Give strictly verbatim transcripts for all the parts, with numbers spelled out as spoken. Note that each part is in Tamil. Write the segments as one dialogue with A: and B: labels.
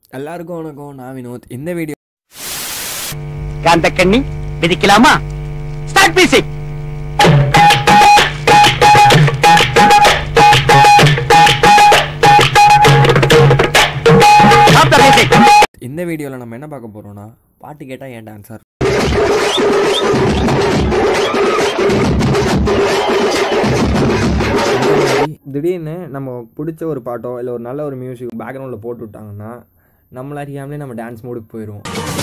A: எல்லாருக்கும் வணக்கம். நான் வினோத். இந்த வீடியோ
B: காந்த கண்ணி விதிக்கலாமா? Start music.
A: இந்த வீடியோவில் நம்ம என்ன பார்க்க போறோம்னா, பாட்டு கேட்டால் ஏன் டான்ஸர். திடீர்னு நம்ம பிடிச்ச ஒரு பாட்டோ இல்லை ஒரு நல்ல ஒரு மியூசிக் பேக்ரவுண்டில் போட்டு விட்டாங்கன்னா நம்மள அறியாமலே நம்ம டான்ஸ் மூடுக்கு போயிடுவோம்.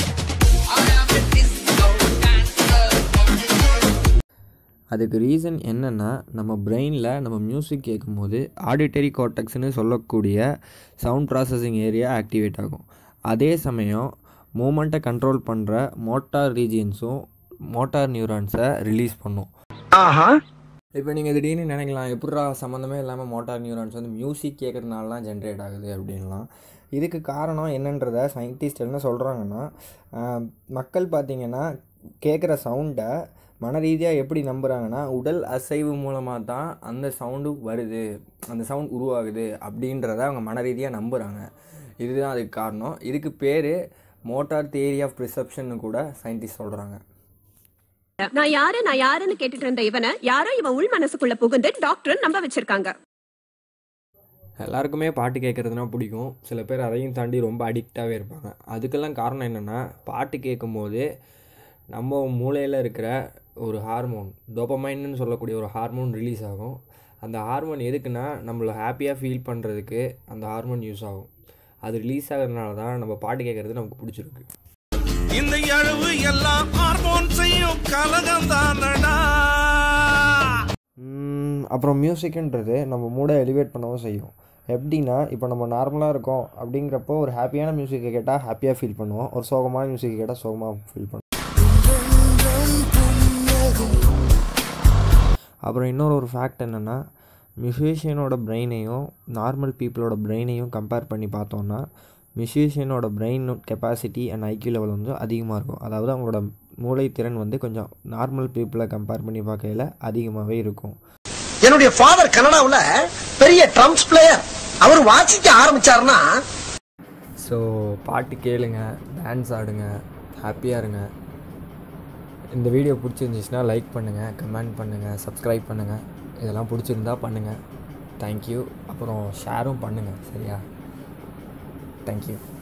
A: அதுக்கு ரீசன் என்னென்னா, நம்ம பிரெயினில் நம்ம மியூசிக் கேட்கும்போது ஆடிட்டரி கார்டெக்ஸ்னு சொல்லக்கூடிய சவுண்ட் ப்ராசஸிங் ஏரியா ஆக்டிவேட் ஆகும். அதே சமயம் மூமெண்ட்டை கண்ட்ரோல் பண்ணுற மோட்டார் ரீஜியன்ஸும் மோட்டார் நியூரான்ஸை ரிலீஸ் பண்ணும். இப்போ நீங்கள் திடீர்னு நினைக்கலாம், எப்படா சம்மந்தமே இல்லாமல் மோட்டார் நியூரான்ஸ் வந்து மியூசிக் கேட்குறதுனால தான் ஜென்ரேட் ஆகுது அப்படின்லாம். இதுக்கு காரணம் என்னன்றதை சயின்டிஸ்ட் என்ன சொல்கிறாங்கன்னா, மக்கள் பார்த்திங்கன்னா கேட்குற சவுண்டை மன ரீதியாக எப்படி நம்புகிறாங்கன்னா, உடல் அசைவு மூலமாக தான் அந்த சவுண்டு வருது, அந்த சவுண்ட் உருவாகுது அப்படின்றத அவங்க மன ரீதியாக நம்புகிறாங்க. இதுதான் அதுக்கு காரணம். இதுக்கு பேர் மோட்டார் தியரி ஆஃப் ப்ரிசெப்ஷன் கூட சயின்டிஸ்ட் சொல்கிறாங்க.
C: நான் யாரு நான் யாருன்னு கேட்டுட்டு இருந்த இவனை யாரோ இவன் உள் மனசுக்குள்ள புகுந்து டாக்டர் நம்ப வச்சிருக்காங்க.
A: எல்லாருக்குமே பாட்டு கேட்குறதுனா பிடிக்கும். சில பேர் அதையும் தாண்டி ரொம்ப அடிக்டாகவே இருப்பாங்க. அதுக்கெல்லாம் காரணம் என்னென்னா, பாட்டு கேட்கும்போது நம்ம மூளையில் இருக்கிற ஒரு ஹார்மோன், டோபமைன்னு சொல்லக்கூடிய ஒரு ஹார்மோன் ரிலீஸ் ஆகும். அந்த ஹார்மோன் எதுக்குன்னா, நம்மளை ஹாப்பியாக ஃபீல் பண்ணுறதுக்கு அந்த ஹார்மோன் யூஸ் ஆகும். அது ரிலீஸ் ஆகிறதுனால தான் நம்ம பாட்டு கேட்குறது நமக்கு பிடிச்சிருக்கு.
D: இந்த அளவு எல்லாம் ஹார்மோன் செய்யும் கலகம்தானடா.
A: அப்புறம் மியூசிக்ன்றது நம்ம மூடை எலிவேட் பண்ணவும் செய்யும். எப்படின்னா, இப்போ நம்ம நார்மலாக இருக்கோம் அப்படிங்கிறப்போ ஒரு ஹாப்பியான மியூசிக்கை கேட்டால் ஹாப்பியாக ஃபீல் பண்ணுவோம், ஒரு சோகமான மியூசிக்கை கேட்டால் சோகமாக ஃபீல் பண்ணுவோம். அப்புறம் இன்னொரு ஒரு ஃபேக்ட் என்னென்னா, மியூசிஷியனோட பிரெயினையும் நார்மல் பீப்புளோட பிரெயினையும் கம்பேர் பண்ணி பார்த்தோன்னா, மியூசிஷியனோட brain capacity and IQ level வந்து அதிகமாக இருக்கும். அதாவது அவங்களோட மூளை திறன் வந்து கொஞ்சம் நார்மல் பீப்புளை கம்பேர் பண்ணி பார்க்கையில் அதிகமாகவே இருக்கும்.
E: என்னுடைய ஃபாதர் கனடாவில் பெரிய ட்ரம்ஸ் பிளேயர். அவர் வாசிக்க ஆரம்பித்தார்னா,
A: ஸோ பாட்டு கேளுங்க, டான்ஸ் ஆடுங்க, ஹாப்பியாக இருங்க. இந்த வீடியோ பிடிச்சிருந்துச்சுன்னா லைக் பண்ணுங்கள், கமெண்ட் பண்ணுங்கள், சப்ஸ்கிரைப் பண்ணுங்கள். இதெல்லாம் பிடிச்சிருந்தா பண்ணுங்கள். தேங்க்யூ. அப்புறம் ஷேரும் பண்ணுங்கள். சரியா? தேங்க்யூ.